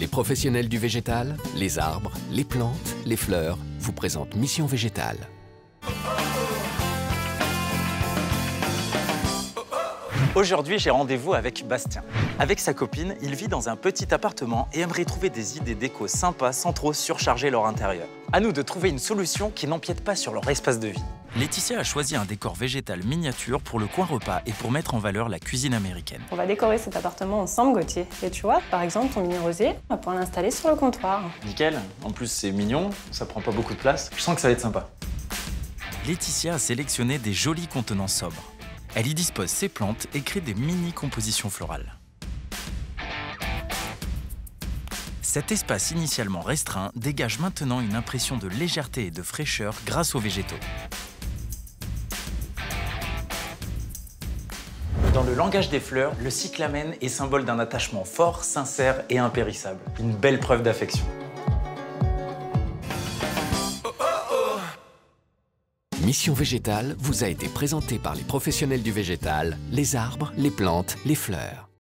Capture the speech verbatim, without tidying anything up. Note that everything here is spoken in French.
Les professionnels du végétal, les arbres, les plantes, les fleurs vous présentent Mission Végétale. Aujourd'hui, j'ai rendez-vous avec Bastien. Avec sa copine, il vit dans un petit appartement et aimerait trouver des idées déco sympas sans trop surcharger leur intérieur. À nous de trouver une solution qui n'empiète pas sur leur espace de vie. Laetitia a choisi un décor végétal miniature pour le coin repas et pour mettre en valeur la cuisine américaine. On va décorer cet appartement ensemble, Gauthier. Et tu vois, par exemple, ton mini rosier, on va pouvoir l'installer sur le comptoir. Nickel, en plus c'est mignon, ça prend pas beaucoup de place. Je sens que ça va être sympa. Laetitia a sélectionné des jolis contenants sobres. Elle y dispose ses plantes et crée des mini-compositions florales. Cet espace initialement restreint dégage maintenant une impression de légèreté et de fraîcheur grâce aux végétaux. Dans le langage des fleurs, le cyclamen est symbole d'un attachement fort, sincère et impérissable. Une belle preuve d'affection. Mission Végétale vous a été présentée par les professionnels du végétal, les arbres, les plantes, les fleurs.